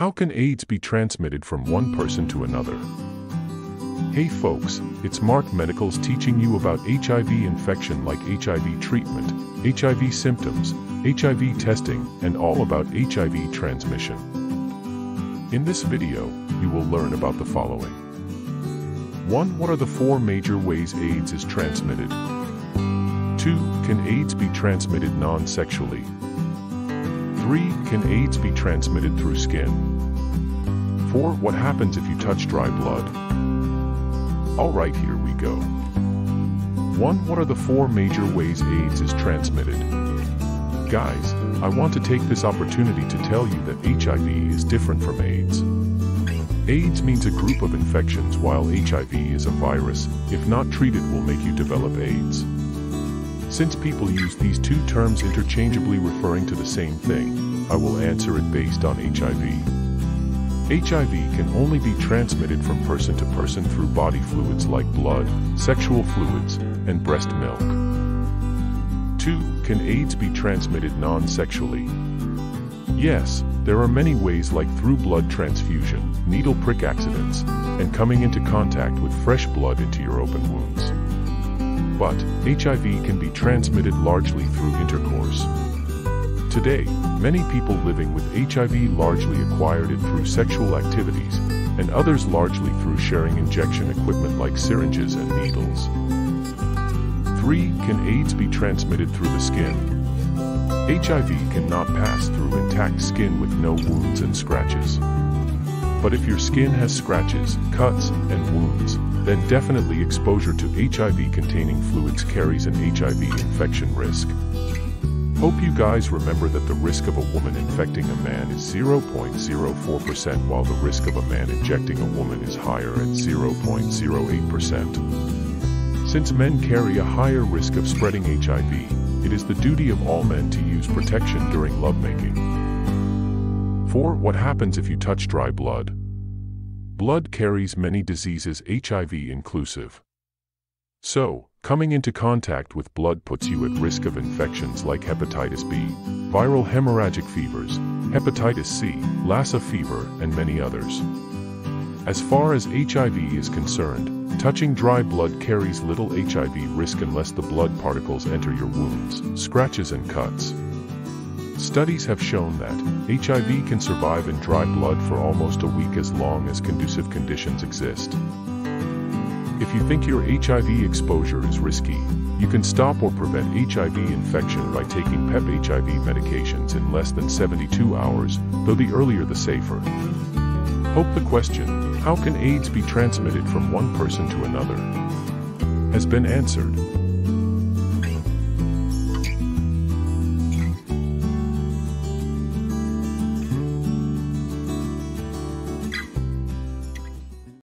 How can AIDS be transmitted from one person to another? Hey folks, it's Mark Medicals teaching you about HIV infection, like HIV treatment, HIV symptoms, HIV testing, and all about HIV transmission. In this video, you will learn about the following. 1. What are the 4 major ways AIDS is transmitted? 2. Can AIDS be transmitted non-sexually? 3. Can AIDS be transmitted through skin? 4. What happens if you touch dry blood? Alright, here we go. 1. What are the 4 major ways AIDS is transmitted? Guys, I want to take this opportunity to tell you that HIV is different from AIDS. AIDS means a group of infections, while HIV is a virus, if not treated, will make you develop AIDS. Since people use these two terms interchangeably referring to the same thing, I will answer it based on HIV. HIV can only be transmitted from person to person through body fluids like blood, sexual fluids, and breast milk. 2. Can AIDS be transmitted non-sexually? Yes, there are many ways, like through blood transfusion, needle prick accidents, and coming into contact with fresh blood into your open wounds. But HIV can be transmitted largely through intercourse. Today, many people living with HIV largely acquired it through sexual activities, and others largely through sharing injection equipment like syringes and needles. 3. Can AIDS be transmitted through the skin? HIV cannot pass through intact skin with no wounds and scratches. But if your skin has scratches, cuts, and wounds, then definitely exposure to HIV-containing fluids carries an HIV infection risk. Hope you guys remember that the risk of a woman infecting a man is 0.04%, while the risk of a man injecting a woman is higher at 0.08%. Since men carry a higher risk of spreading HIV, it is the duty of all men to use protection during lovemaking. 4. What happens if you touch dry blood? Blood carries many diseases, HIV inclusive. So, coming into contact with blood puts you at risk of infections like hepatitis B, viral hemorrhagic fevers, hepatitis C, Lassa fever, and many others. As far as HIV is concerned, touching dry blood carries little HIV risk unless the blood particles enter your wounds, scratches, and cuts. Studies have shown that HIV can survive in dry blood for almost a week as long as conducive conditions exist. If you think your HIV exposure is risky, you can stop or prevent HIV infection by taking PEP HIV medications in less than 72 hours, though the earlier the safer. Hope the question, how can AIDS be transmitted from one person to another, has been answered.